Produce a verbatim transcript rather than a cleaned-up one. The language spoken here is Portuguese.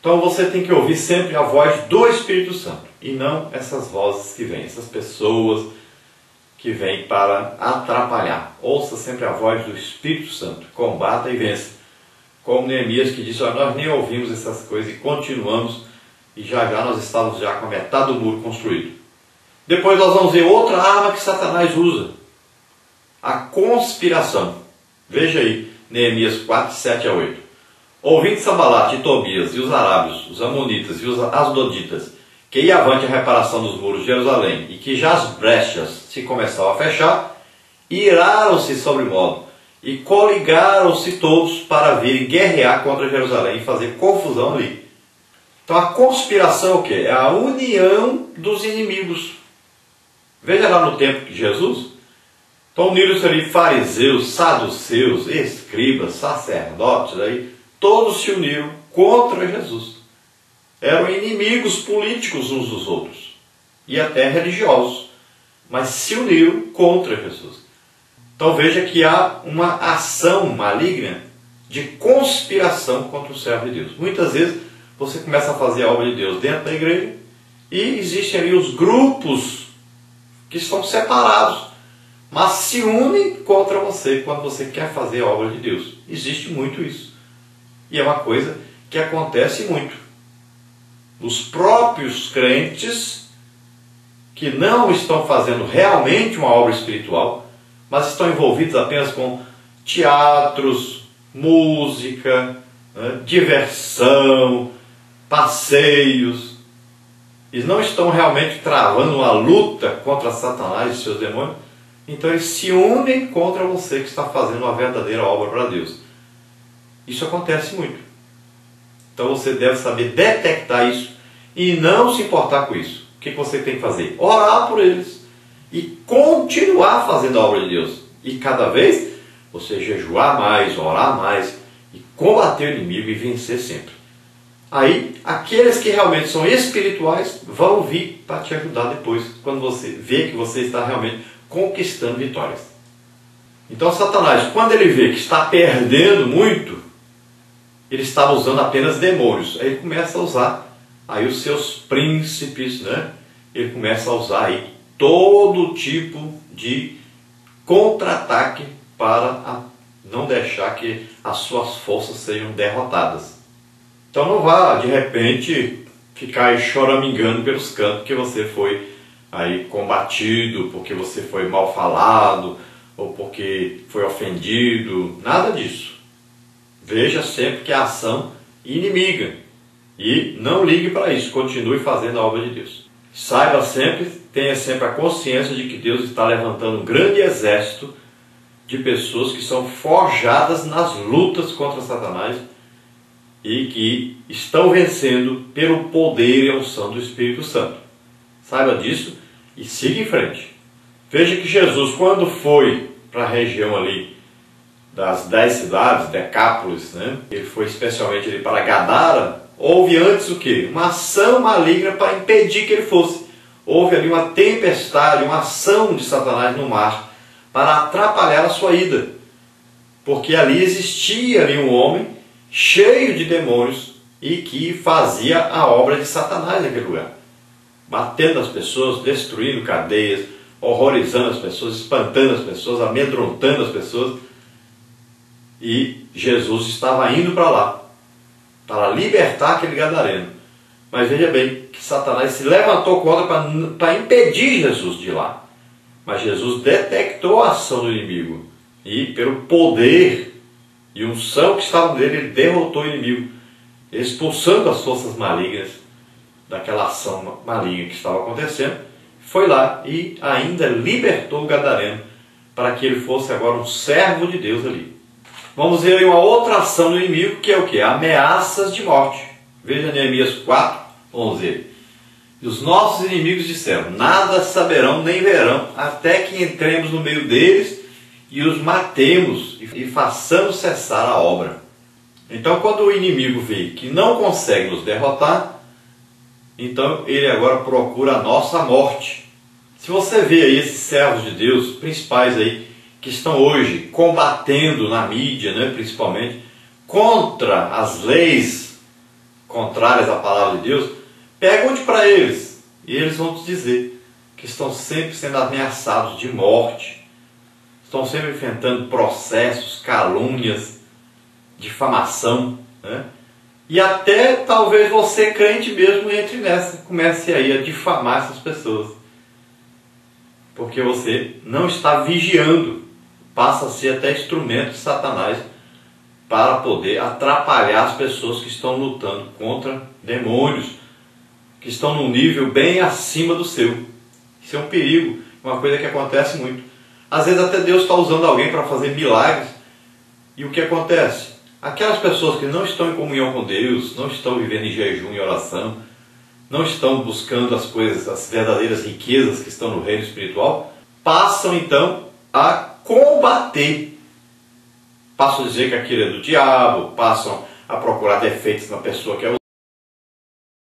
Então você tem que ouvir sempre a voz do Espírito Santo e não essas vozes que vêm, essas pessoas que vêm para atrapalhar. Ouça sempre a voz do Espírito Santo, combata e vença. Como Neemias que disse, ó, nós nem ouvimos essas coisas e continuamos, e já já nós estávamos já com a metade do muro construído. Depois nós vamos ver outra arma que Satanás usa, a conspiração. Veja aí, Neemias quatro, sete a oito. Ouvindo Sambalate e Tobias e os arábios, os amonitas e os asdoditas, que ia avante a reparação dos muros de Jerusalém e que já as brechas se começavam a fechar, iraram-se sobre modo e coligaram-se todos para virem guerrear contra Jerusalém e fazer confusão ali. Então a conspiração é o quê? É a união dos inimigos. Veja lá no tempo de Jesus. Então uniram-se ali fariseus, saduceus, escribas, sacerdotes, aí, todos se uniram contra Jesus. Eram inimigos políticos uns dos outros e até religiosos, mas se uniram contra Jesus. Então veja que há uma ação maligna de conspiração contra o servo de Deus. Muitas vezes você começa a fazer a obra de Deus dentro da igreja e existem ali os grupos que estão separados, mas se unem contra você quando você quer fazer a obra de Deus. Existe muito isso. E é uma coisa que acontece muito. Os próprios crentes que não estão fazendo realmente uma obra espiritual, mas estão envolvidos apenas com teatros, música, né, diversão, passeios, eles não estão realmente travando uma luta contra Satanás e seus demônios, então eles se unem contra você que está fazendo uma verdadeira obra para Deus. Isso acontece muito. Então você deve saber detectar isso e não se importar com isso. O que você tem que fazer? Orar por eles e continuar fazendo a obra de Deus. E cada vez você jejuar mais, orar mais e combater o inimigo e vencer sempre. Aí, aqueles que realmente são espirituais vão vir para te ajudar depois, quando você vê que você está realmente conquistando vitórias. Então Satanás, quando ele vê que está perdendo muito, ele estava usando apenas demônios. Aí ele começa a usar aí os seus príncipes, né? Ele começa a usar aí todo tipo de contra-ataque para não deixar que as suas forças sejam derrotadas. Então não vá, de repente, ficar aí choramingando pelos cantos que você foi aí combatido, porque você foi mal falado, ou porque foi ofendido, nada disso. Veja sempre que é ação inimiga e não ligue para isso, continue fazendo a obra de Deus. Saiba sempre, tenha sempre a consciência de que Deus está levantando um grande exército de pessoas que são forjadas nas lutas contra Satanás e que estão vencendo pelo poder e a unção do Espírito Santo. Saiba disso e siga em frente. Veja que Jesus, quando foi para a região ali das dez cidades, Decápolis, né? Ele foi especialmente ali para Gadara. Houve antes o quê? Uma ação maligna para impedir que ele fosse. Houve ali uma tempestade, uma ação de Satanás no mar para atrapalhar a sua ida. Porque ali existia ali um homem cheio de demônios e que fazia a obra de Satanás naquele lugar. Batendo as pessoas, destruindo cadeias, horrorizando as pessoas, espantando as pessoas, amedrontando as pessoas. E Jesus estava indo para lá, para libertar aquele gadareno. Mas veja bem que Satanás se levantou contra para, para impedir Jesus de ir lá. Mas Jesus detectou a ação do inimigo e pelo poder e unção que estava nele, ele derrotou o inimigo, expulsando as forças malignas daquela ação maligna que estava acontecendo. Foi lá e ainda libertou o gadareno para que ele fosse agora um servo de Deus ali. Vamos ver aí uma outra ação do inimigo, que é o que? Ameaças de morte. Veja Neemias quatro, onze. E os nossos inimigos disseram: nada saberão nem verão, até que entremos no meio deles e os matemos e façamos cessar a obra. Então, quando o inimigo vê que não consegue nos derrotar, então ele agora procura a nossa morte. Se você vê aí esses servos de Deus, principais aí, que estão hoje combatendo na mídia, né, principalmente, contra as leis contrárias à palavra de Deus, pergunte para eles e eles vão te dizer que estão sempre sendo ameaçados de morte, estão sempre enfrentando processos, calúnias, difamação, né? E até talvez você, crente mesmo, entre nessa, comece aí a difamar essas pessoas, porque você não está vigiando, passa a ser até instrumento de Satanás para poder atrapalhar as pessoas que estão lutando contra demônios, que estão num nível bem acima do seu. Isso é um perigo, uma coisa que acontece muito. Às vezes até Deus está usando alguém para fazer milagres, e o que acontece? Aquelas pessoas que não estão em comunhão com Deus, não estão vivendo em jejum e oração, não estão buscando as coisas, as verdadeiras riquezas que estão no reino espiritual, passam então a combater. Passam a dizer que aquilo é do diabo, passam a procurar defeitos na pessoa que é